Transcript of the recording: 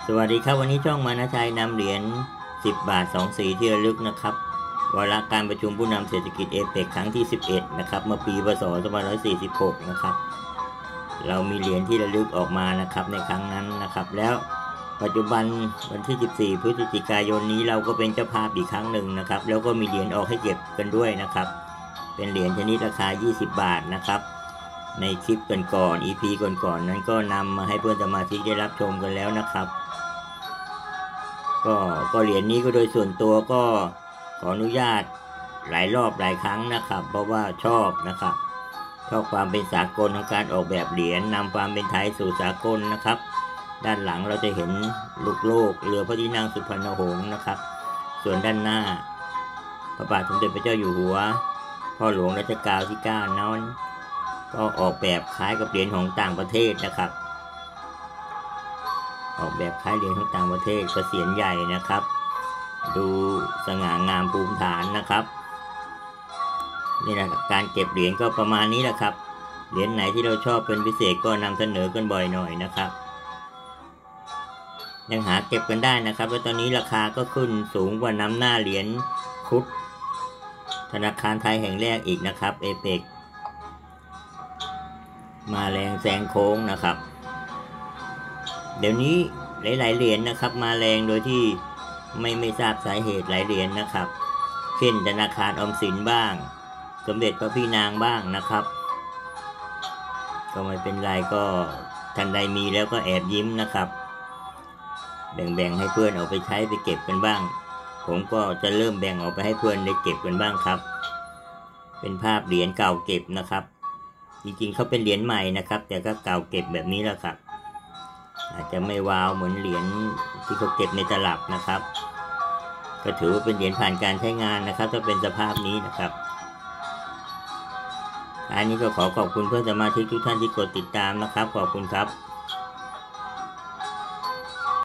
สวัสดีครับวันนี้ช่องมานะชัยนำเหรียญ10 บาท2 สีที่ระลึกนะครับวาระการประชุมผู้นำเศรษฐกิจเอเปกครั้งที่11นะครับเมื่อปีพศ2546นะครับเรามีเหรียญที่ระลึกออกมานะครับในครั้งนั้นนะครับแล้วปัจจุบันวันที่14 พฤศจิกายนนี้เราก็เป็นเจ้าภาพอีกครั้งหนึ่งนะครับแล้วก็มีเหรียญออกให้เก็บกันด้วยนะครับเป็นเหรียญชนิดราคา20 บาทนะครับในคลิปก่อน EP ก่อนนั้นก็นำมาให้เพื่อนสมาชิกได้รับชมกันแล้วนะครับก็เหรียญนี้ก็โดยส่วนตัวก็ขออนุญาตหลายรอบหลายครั้งนะครับเพราะว่าชอบนะครับชอบความเป็นสากลของการออกแบบเหรียญนำความเป็นไทยสู่สากลนะครับด้านหลังเราจะเห็นลูกโลกเรือพระที่นั่งสุพรรณหงส์นะครับส่วนด้านหน้าพระบาทสมเด็จพระเจ้าอยู่หัวพ่อหลวงรัชกาลที่9นั้นก็ออกแบบคล้ายกับเหรียญของต่างประเทศนะครับออกแบบคล้ายเหรียญของต่างประเทศก็เสียนใหญ่นะครับดูสง่างามภูมิฐานนะครับนี่แหละการเก็บเหรียญก็ประมาณนี้แหละครับเหรียญไหนที่เราชอบเป็นพิเศษก็นำเสนอกันบ่อยหน่อยนะครับยังหาเก็บกันได้นะครับแล้วตอนนี้ราคาก็ขึ้นสูงกว่าน้ำหน้าเหรียญคุดธนาคารไทยแห่งแรกอีกนะครับเอเปกมาแรงแซงโค้งนะครับเดี๋ยวนี้หลายๆเหรียญนะครับมาแรงโดยที่ไม่ทราบสาเหตุหลายเหรียญนะครับเช่นธนาคารออมสินบ้างสมเด็จพระพี่นางบ้างนะครับก็ไม่เป็นไรก็ท่านใดมีแล้วก็แอบยิ้มนะครับแบ่งให้เพื่อนเอาไปใช้ไปเก็บกันบ้างผมก็จะเริ่มแบ่งออกไปให้เพื่อนได้เก็บกันบ้างครับเป็นภาพเหรียญเก่าเก็บนะครับจริงๆเขาเป็นเหรียญใหม่นะครับแต่ก็เก่าเก็บแบบนี้แหละครับอาจจะไม่ว้าวเหมือนเหรียญที่เขาเก็บในตลับนะครับก็ถือว่าเป็นเหรียญผ่านการใช้งานนะครับถ้าเป็นสภาพนี้นะครับอันนี้ก็ขอขอบคุณเพื่อนสมาชิกทุกท่านที่กดติดตามนะครับขอบคุณครับ